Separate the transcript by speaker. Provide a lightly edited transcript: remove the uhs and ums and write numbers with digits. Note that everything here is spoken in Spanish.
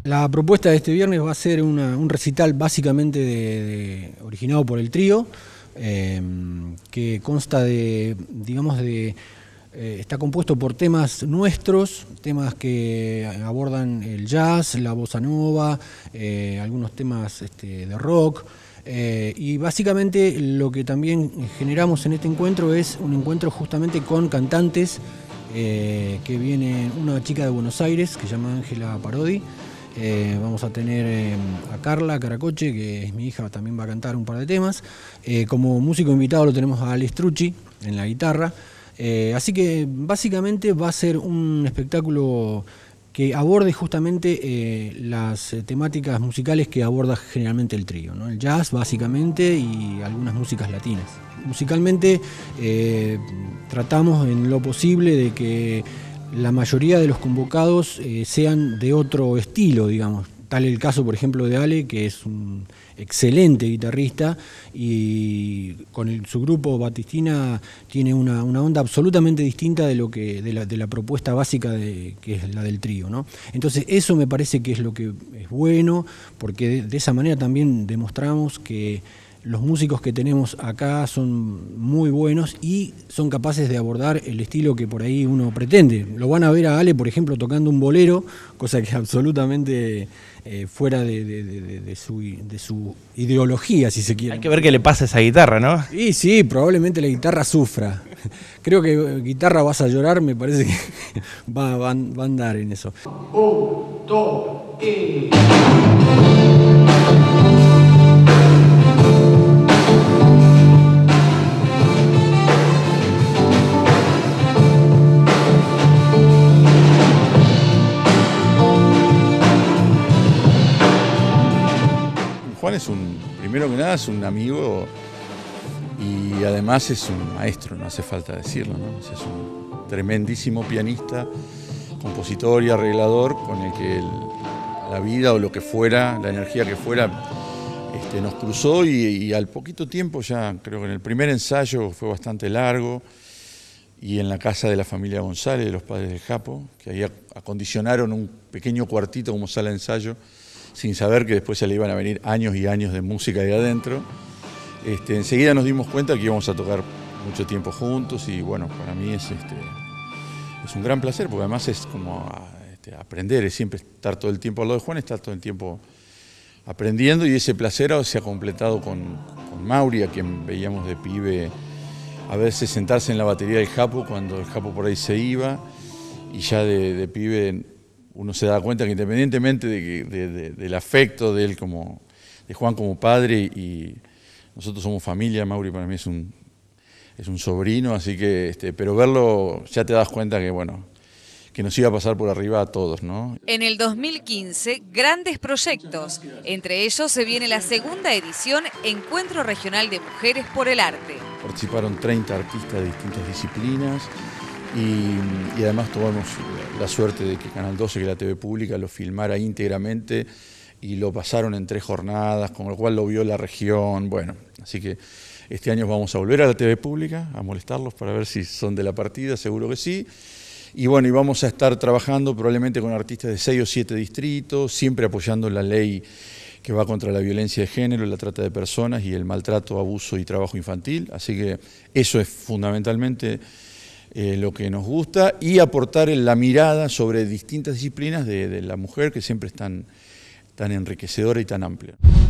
Speaker 1: La propuesta de este viernes va a ser un recital básicamente originado por el trío, que consta está compuesto por temas nuestros, temas que abordan el jazz, la bossa nova, algunos temas de rock. Y básicamente lo que también generamos en este encuentro es un encuentro justamente con cantantes, que viene una chica de Buenos Aires que se llama Ángela Parodi. Vamos a tener a Carla Caracoche, que es mi hija, también va a cantar un par de temas. Como músico invitado lo tenemos a Alex Trucci en la guitarra. Así que básicamente va a ser un espectáculo que aborde justamente las temáticas musicales que aborda generalmente el trío, ¿no? El jazz básicamente y algunas músicas latinas. Musicalmente tratamos en lo posible de que la mayoría de los convocados sean de otro estilo, digamos. Tal el caso, por ejemplo, de Ale, que es un excelente guitarrista, y con su grupo Batistina tiene una onda absolutamente distinta de la propuesta básica que es la del trío, ¿no? Entonces eso me parece que es lo que es bueno, porque de esa manera también demostramos que los músicos que tenemos acá son muy buenos y son capaces de abordar el estilo que por ahí uno pretende. Lo van a ver a Ale, por ejemplo, tocando un bolero, cosa que es absolutamente fuera de su ideología, si se quiere.
Speaker 2: Hay que ver qué le pasa a esa guitarra, ¿no?
Speaker 1: Y sí, probablemente la guitarra sufra. Creo que guitarra vas a llorar, me parece que va a andar en eso.
Speaker 3: 1, 2 y...
Speaker 4: Juan primero que nada es un amigo y además es un maestro, no hace falta decirlo, ¿no? Es un tremendísimo pianista, compositor y arreglador con el que la vida o lo que fuera, la energía que fuera, nos cruzó y al poquito tiempo ya, creo que en el primer ensayo fue bastante largo y en la casa de la familia González, de los padres del Japo, que ahí acondicionaron un pequeño cuartito como sala de ensayo, sin saber que después se le iban a venir años y años de música ahí adentro. Enseguida nos dimos cuenta que íbamos a tocar mucho tiempo juntos y bueno, para mí es un gran placer porque además es como aprender, es siempre estar todo el tiempo al lado de Juan, estar todo el tiempo aprendiendo y ese placer se ha completado con Mauri, a quien veíamos de pibe a veces sentarse en la batería del Japo cuando el Japo por ahí se iba y ya de pibe uno se da cuenta que independientemente del afecto de él de Juan como padre y nosotros somos familia, Mauri para mí es un sobrino, así que pero verlo ya te das cuenta que bueno, que nos iba a pasar por arriba a todos, ¿no?
Speaker 5: En el 2015, grandes proyectos. Entre ellos se viene la segunda edición Encuentro Regional de Mujeres por el Arte.
Speaker 4: Participaron 30 artistas de distintas disciplinas. Y además tuvimos la suerte de que Canal 12, que es la TV pública, lo filmara íntegramente y lo pasaron en 3 jornadas, con lo cual lo vio la región. Bueno, así que este año vamos a volver a la TV pública, a molestarlos para ver si son de la partida, seguro que sí. Y bueno, y vamos a estar trabajando probablemente con artistas de 6 o 7 distritos, siempre apoyando la ley que va contra la violencia de género, la trata de personas y el maltrato, abuso y trabajo infantil. Así que eso es fundamentalmente lo que nos gusta y aportar la mirada sobre distintas disciplinas de la mujer que siempre es tan enriquecedora y tan amplia.